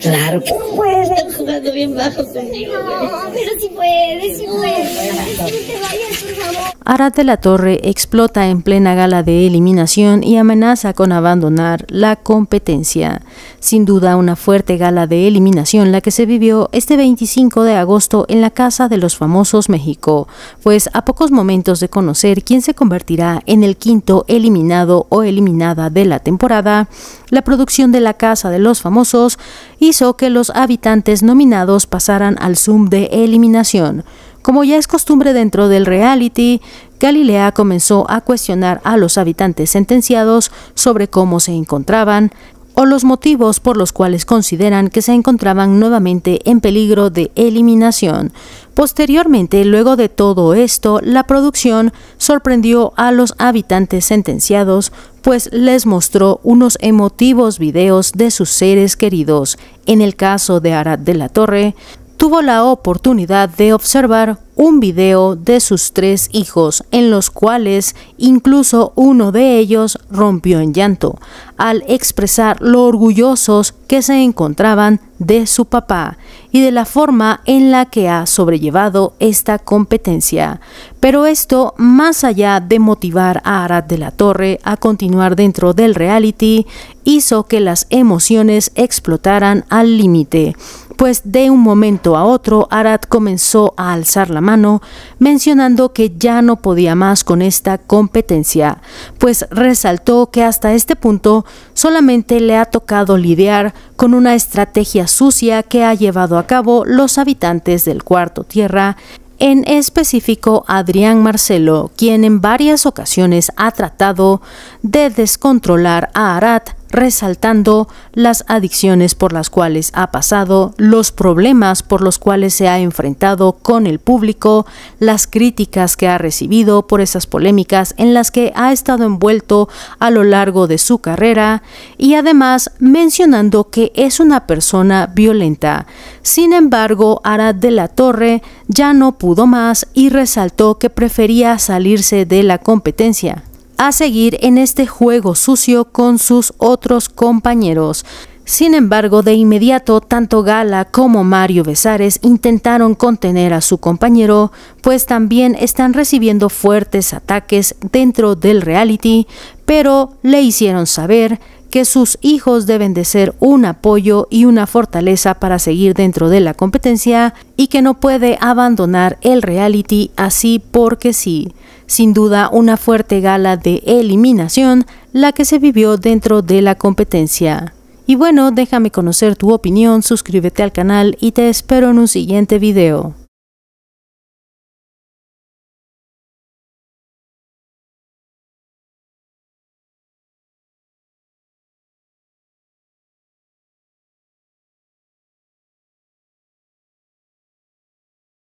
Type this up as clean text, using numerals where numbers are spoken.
Claro que no puede. Estás jugando bien bajo conmigo. No, pero sí puede, sí puede. No te vayas, por favor. Arad de la Torre explota en plena gala de eliminación y amenaza con abandonar la competencia. Sin duda una fuerte gala de eliminación la que se vivió este 25 de agosto en la Casa de los Famosos México, pues a pocos momentos de conocer quién se convertirá en el quinto eliminado o eliminada de la temporada, la producción de la Casa de los Famosos hizo que los habitantes nominados pasaran al Zoom de eliminación. Como ya es costumbre dentro del reality, Galilea comenzó a cuestionar a los habitantes sentenciados sobre cómo se encontraban o los motivos por los cuales consideran que se encontraban nuevamente en peligro de eliminación. Posteriormente, luego de todo esto, la producción sorprendió a los habitantes sentenciados, pues les mostró unos emotivos videos de sus seres queridos. En el caso de Arad de la Torre, tuvo la oportunidad de observar un video de sus 3 hijos, en los cuales incluso uno de ellos rompió en llanto, al expresar lo orgullosos que se encontraban de su papá y de la forma en la que ha sobrellevado esta competencia. Pero esto, más allá de motivar a Arad de la Torre a continuar dentro del reality, hizo que las emociones explotaran al límite, pues de un momento a otro Arad comenzó a alzar la mano, mencionando que ya no podía más con esta competencia, pues resaltó que hasta este punto solamente le ha tocado lidiar con una estrategia sucia que ha llevado a cabo los habitantes del Cuarto Tierra, en específico Adrián Marcelo, quien en varias ocasiones ha tratado de descontrolar a Arad, resaltando las adicciones por las cuales ha pasado, los problemas por los cuales se ha enfrentado con el público, las críticas que ha recibido por esas polémicas en las que ha estado envuelto a lo largo de su carrera, y además mencionando que es una persona violenta. Sin embargo, Arad de la Torre ya no pudo más y resaltó que prefería salirse de la competencia a seguir en este juego sucio con sus otros compañeros. Sin embargo, de inmediato, tanto Gala como Mario Besares intentaron contener a su compañero, pues también están recibiendo fuertes ataques dentro del reality, pero le hicieron saber que sus hijos deben de ser un apoyo y una fortaleza para seguir dentro de la competencia y que no puede abandonar el reality así porque sí. Sin duda, una fuerte gala de eliminación la que se vivió dentro de la competencia. Y bueno, déjame conocer tu opinión, suscríbete al canal y te espero en un siguiente video.